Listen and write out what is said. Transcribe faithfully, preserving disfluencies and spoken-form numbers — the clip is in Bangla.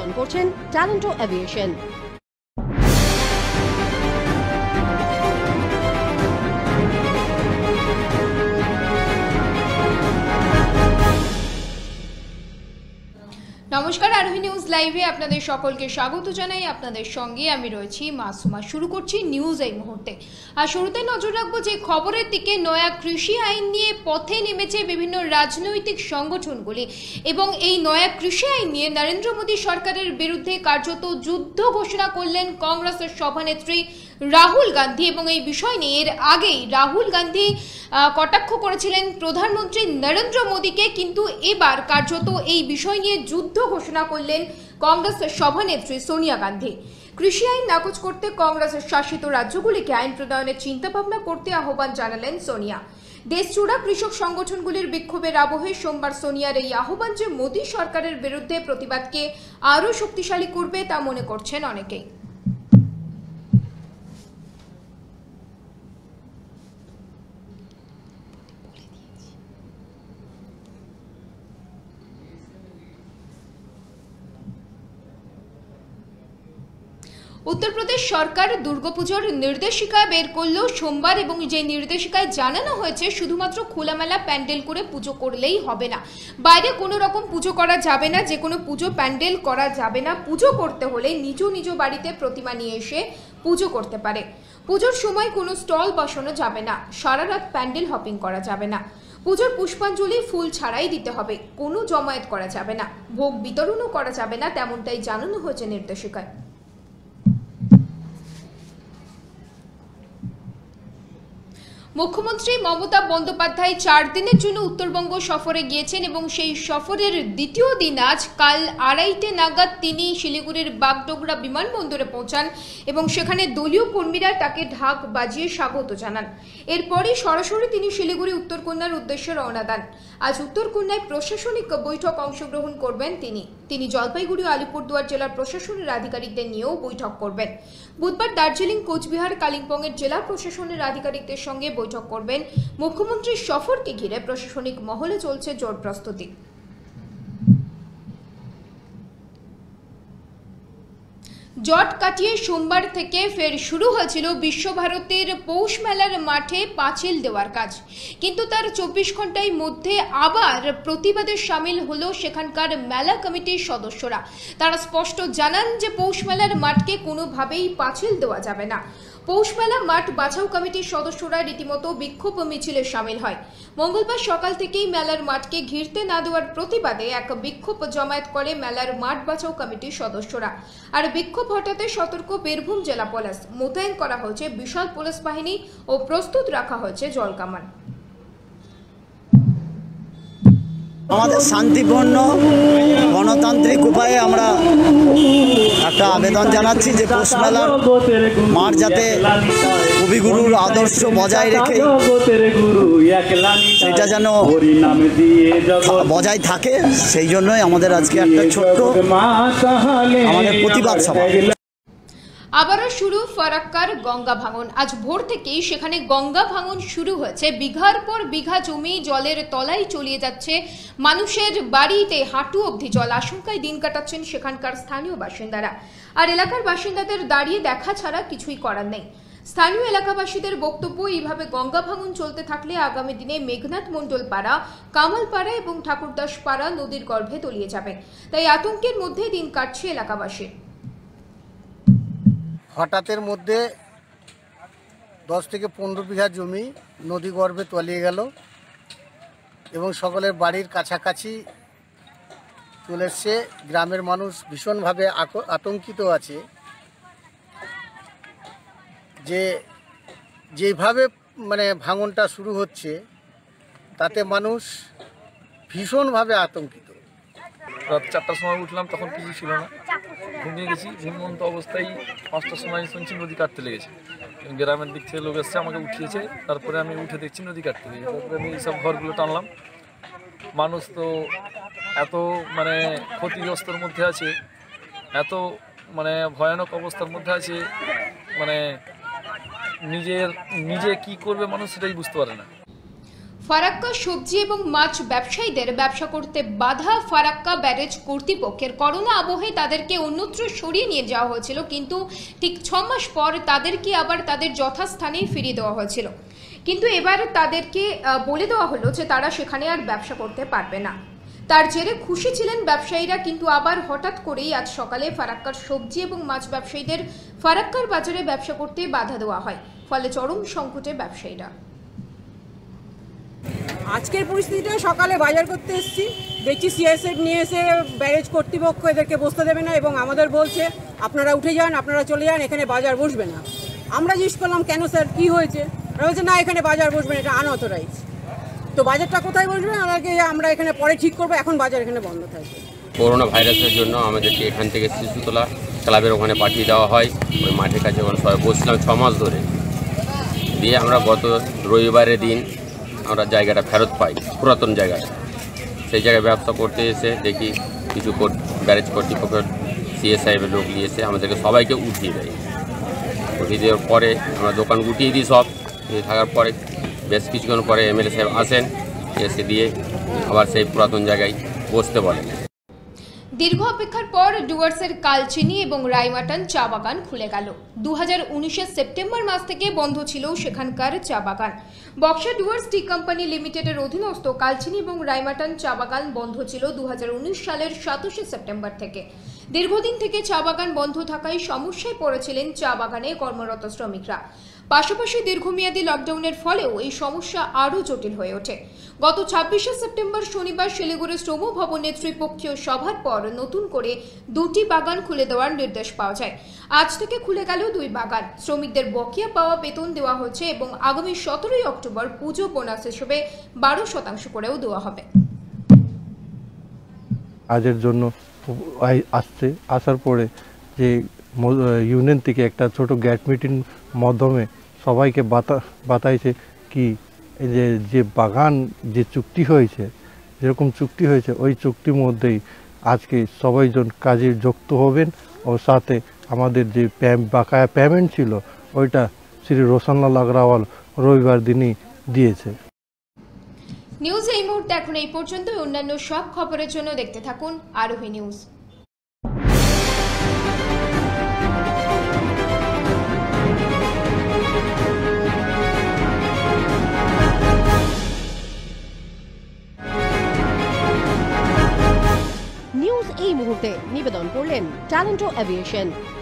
পরিবেশন করছেন ট্যালেন্টো এভিয়েশন। নমস্কার, আরোহী নিউজ লাইভে আপনাদের সকলকে স্বাগত জানাই। আপনাদের সঙ্গে আমি রয়েছি মাসুমা। শুরু করছি নিউজ এই মুহূর্তে। আর শুরুতে নজর রাখবো যে খবরের দিকে। নয়া কৃষি আইন নিয়ে পথে নেমেছে বিভিন্ন রাজনৈতিক সংগঠনগুলি এবং এই নয়া কৃষি আইন নিয়ে নরেন্দ্র মোদী সরকারের বিরুদ্ধে কার্যত যুদ্ধ ঘোষণা করলেন কংগ্রেসের সভানেত্রী রাহুল গান্ধী। এবং এই বিষয় নিয়ে এর আগেই রাহুল গান্ধী কটাক্ষ করেছিলেন প্রধানমন্ত্রী নরেন্দ্র মোদীকে, কিন্তু এবার কার্যত এই বিষয় নিয়ে যুদ্ধ ঘোষণা করলেন কংগ্রেসের সভানেত্রী সোনিয়া গান্ধী। কৃষি আইন নাকচ করতে কংগ্রেসের শাসিত রাজ্যগুলিকে আইন প্রণয়নের চিন্তা ভাবনা করতে আহ্বান জানালেন সোনিয়া। দেশজুড়া কৃষক সংগঠনগুলির বিক্ষোভের আবহে সোমবার সোনিয়ার এই আহ্বান যে মোদী সরকারের বিরুদ্ধে প্রতিবাদকে আরও শক্তিশালী করবে তা মনে করছেন অনেকেই। উত্তরপ্রদেশ সরকার দুর্গাপুজোর নির্দেশিকা বের করলো সোমবার, এবং যে নির্দেশিকায় জানানো হয়েছে শুধুমাত্র খোলামেলা প্যান্ডেল করে পুজো করলেই হবে না, বাইরে কোনো রকম পুজো করা যাবে না, যে কোনো পুজো প্যান্ডেল করা যাবে না। পুজো করতে হলে নিজ নিজ বাড়িতে প্রতিমা নিয়ে এসে পুজো করতে পারে। পুজোর সময় কোনো স্টল বসানো যাবে না, সারা রাত প্যান্ডেল হপিং করা যাবে না, পুজোর পুষ্পাঞ্জলি ফুল ছাড়াই দিতে হবে, কোনো জমায়েত করা যাবে না, ভোগ বিতরণও করা যাবে না, তেমনটাই জানানো হয়েছে নির্দেশিকায়। মুখ্যমন্ত্রী মমতা বন্দ্যোপাধ্যায় চার দিনের জন্য উত্তরবঙ্গ সফরে গিয়েছেন এবং সেই সফরের দ্বিতীয় দিন আজ কাল আড়াইটে নাগাদ তিনি শিলিগুড়ির বাগডোগরা বিমানবন্দরে পৌঁছান এবং সেখানে দলীয় কর্মীরা তাকে ঢাক বাজিয়ে স্বাগত জানান। এরপরই সরাসরি তিনি শিলিগুড়ি উত্তরকন্যার উদ্দেশ্যে রওনা দেন। আজ উত্তরকন্যায় প্রশাসনিক বৈঠক অংশগ্রহণ করবেন তিনি। তিনি জলপাইগুড়ি ও আলিপুরদুয়ার জেলার প্রশাসনের আধিকারিকদের নিয়েও বৈঠক করবেন। বুধবার দার্জিলিং, কোচবিহার, কালিম্পংয়ের জেলা প্রশাসনের আধিকারিকদের সঙ্গে বৈঠক করবেন। মুখ্যমন্ত্রীর সফরকে ঘিরে প্রশাসনিক মহলে চলছে জোর প্রস্তুতি। জট কাটিয়ে সোমবার থেকে ফের শুরু হয়েছিল বিশ্বভারতীর পৌষ মেলার মাঠে পাঁচিল দেওয়ার কাজ, কিন্তু তার চব্বিশ ঘন্টার মধ্যে আবার প্রতিবাদে সামিল হলো সেখানকার মেলা কমিটির সদস্যরা। তারা স্পষ্ট জানান যে পৌষ মেলার মাঠকে কোনোভাবেই পাঁচিল দেওয়া যাবে না। পৌষ মেলা মাঠ বাঁচাও কমিটির সদস্যরা রীতিমতো বিক্ষোভ মিছিলে সামিল হয়। মঙ্গলবার সকাল থেকেই মেলার মাঠকে ঘিরতে না দেওয়ার প্রতিবাদে এক বিক্ষোভ জমায়েত করে মেলার মাঠ বাঁচাও কমিটির সদস্যরা। আর বিক্ষোভ হটাতে সতর্ক বীরভূম জেলা পুলিশ। মোতায়েন করা হয়েছে বিশাল পুলিশ বাহিনী ও প্রস্তুত রাখা হয়েছে জলকামান। আমাদের শান্তিপূর্ণ গণতান্ত্রিক উপায়ে আমরা একটা আবেদন জানাচ্ছি যে পৌষ মেলার মাঠ যাতে কবিগুরুর আদর্শ বজায় রেখে সেটা যেন বজায় থাকে, সেই জন্যই আমাদের আজকে একটা ছোট্ট আমাদের প্রতিবাদ সভা। আবারও শুরু ফারাক্কার গঙ্গা ভাঙন। আজ ভোর থেকেই সেখানে গঙ্গা ভাঙন শুরু হয়েছে। বিঘার পর বিঘা জমি জলের তলায় চলিয়ে যাচ্ছে, মানুষের বাড়িতে হাঁটু অবধি জল। আশঙ্কায় দিন কাটাচ্ছেন সেখানকার স্থানীয় বাসিন্দারা। আর এলাকার বাসিন্দাদের দাঁড়িয়ে দেখা ছাড়া কিছুই করার নেই। স্থানীয় এলাকাবাসীদের বক্তব্য, এইভাবে গঙ্গা ভাঙন চলতে থাকলে আগামী দিনে মেঘনাথ মন্ডল পাড়া, কামালপাড়া এবং ঠাকুরদাস পাড়া নদীর গর্ভে তলিয়ে যাবে। তাই আতঙ্কের মধ্যে দিন কাটছে এলাকাবাসী। হঠাৎের মধ্যে দশ থেকে পনেরো বিঘা জমি নদী গর্ভে তলিয়ে গেল এবং সকলের বাড়ির কাছাকাছি চলে এসছে। গ্রামের মানুষ ভীষণভাবে আতঙ্কিত আছে যে যেভাবে মানে ভাঙনটা শুরু হচ্ছে তাতে মানুষ ভীষণভাবে আতঙ্কিত। রাত চারটার সময় উঠলাম, তখন কিছু ছিল না, ঘুমিয়ে গেছি। ঘুমন্ত অবস্থায় পাঁচটার সময় শুনছি নদী কাটতে লেগেছে। গ্রামের দিক থেকে লোক এসছে, আমাকে উঠিয়েছে। তারপরে আমি উঠে দেখছি নদী কাটতে লেগেছে। তারপরে আমি এইসব ঘরগুলো টানলাম। মানুষ তো এত মানে ক্ষতিগ্রস্তর মধ্যে আছে, এত মানে ভয়ানক অবস্থার মধ্যে আছে, মানে নিজের নিজে কি করবে মানুষ সেটাই বুঝতে পারে না। ফারাক্কা সবজি এবং মাছ ব্যবসায়ীদের ব্যবসা করতে বাধা ফারাক্কা ব্যারেজ কর্তৃপক্ষের। করোনা আবহে তাদেরকে অন্যত্র সরিয়ে নিয়ে যাওয়া হয়েছিল, কিন্তু ঠিক ছ মাস পর তাদেরকে আবার তাদের যথাস্থানে ফিরিয়ে দেওয়া হয়েছিল। কিন্তু এবার তাদেরকে বলে দেওয়া হলো যে তারা সেখানে আর ব্যবসা করতে পারবে না। তার জেরে খুশি ছিলেন ব্যবসায়ীরা, কিন্তু আবার হঠাৎ করেই আজ সকালে ফারাক্কার সবজি এবং মাছ ব্যবসায়ীদের ফারাক্কার বাজারে ব্যবসা করতে বাধা দেওয়া হয়, ফলে চরম সংকটে ব্যবসায়ীরা। আজকের পরিস্থিতিটা সকালে বাজার করতে এসেছি, দেখছি সিএসএফ নিয়ে এসে ব্যারেজ কর্তৃপক্ষ এদেরকে বসতে দেবে না এবং আমাদের বলছে আপনারা উঠে যান, আপনারা চলে যান, এখানে বাজার বসবে না। আমরা জিজ্ঞেস করলাম কেন স্যার, কি হয়েছে? ওরা বলছে না, এখানে বাজার বসবে না, এটা আনঅথরাইজ। তো বাজারটা কোথায় বসবে আমাকে আমরা এখানে পরে ঠিক করবো, এখন বাজার এখানে বন্ধ থাকবে। করোনা ভাইরাসের জন্য আমাদেরকে এখান থেকে শিশুতলা ক্লাবের ওখানে পাঠিয়ে দেওয়া হয়। ওই মাঠের কাছে ওখানে সবাই বসছিলাম ছ মাস ধরে। দিয়ে আমরা গত রবিবারের দিন আমরা জায়গাটা ফেরত পাই, পুরাতন জায়গাটা। সেই জায়গায় ব্যবসা করতে এসে দেখি কিছু ব্যারেজ কর্তৃপক্ষের সিএসআইয়ের লোক নিয়ে এসে আমাদেরকে সবাইকে উঠিয়ে দেয়। উঠিয়ে দেওয়ার পরে আমরা দোকান গুটিয়ে দিই সব। থাকার পরে বেশ কিছুক্ষণ পরে এমএলএ সাহেব আসেন, এসে দিয়ে আবার সেই পুরাতন জায়গায় বসতে বলেন। দীর্ঘ অপেক্ষার পর ডুয়ার্সের কালচিনি এবং রায়মাটন চা বাগান খুলে গেল। দু হাজার উনিশের সেপ্টেম্বর মাস থেকে বন্ধ ছিল সেখানকার চা বাগান। বক্সা ডুয়ার্স টি কোম্পানি লিমিটেডের অধীনস্থ কালচিনি এবং রায়মাটন চা বাগান বন্ধ ছিল দু হাজার উনিশ সালের সাতাশে সেপ্টেম্বর থেকে। দীর্ঘদিন থেকে চা বাগান বন্ধ থাকায় সমস্যায় পড়েছিলেন চা বাগানে কর্মরত শ্রমিকরা। পাশাপাশি দীর্ঘমেয়াদী লকডাউনের ফলেও এই সমস্যা আরও জটিল হয়ে ওঠে। গত ছাব্বিশে সেপ্টেম্বর শনিবার শিলিগুড়ি শ্রম ভবনের ত্রিপক্ষীয় সভার পর নতুন করে দুটি বাগান খুলে দেওয়ার নির্দেশ পাওয়া যায়। আজ থেকে খুলে গেল দুই বাগান। শ্রমিকদের বকেয়া পাওয়া বেতন দেওয়া হচ্ছে এবং আগামী সতেরোই অক্টোবর পুজো বোনাস হিসেবে বারো শতাংশ করেও দেওয়া হবে। কাজের জন্য আসছে, আসার পরে যে ইউনিয়ন থেকে একটা ছোট গ্যাট মিটিং মাধ্যমে সবাইকে বাতা বাতাইছে কি যে যে বাগান যে চুক্তি হয়েছে, যেরকম চুক্তি হয়েছে ওই চুক্তির মধ্যেই আজকে সবাইজন কাজে যুক্ত হবেন। ও সাথে আমাদের যে বাকায়া পেমেন্ট ছিল ওইটা শ্রী রোশনলাল আগরওয়াল রবিবার দিনই দিয়েছে। নিউজ এই মুহূর্তে এখন এই পর্যন্ত। অন্যান্য সব খবরের জন্য দেখতে থাকুন আরোহী নিউজ। নিউজ এই মুহূর্তে নিবেদন করলেন ট্যালেন্টো এভিয়েশন।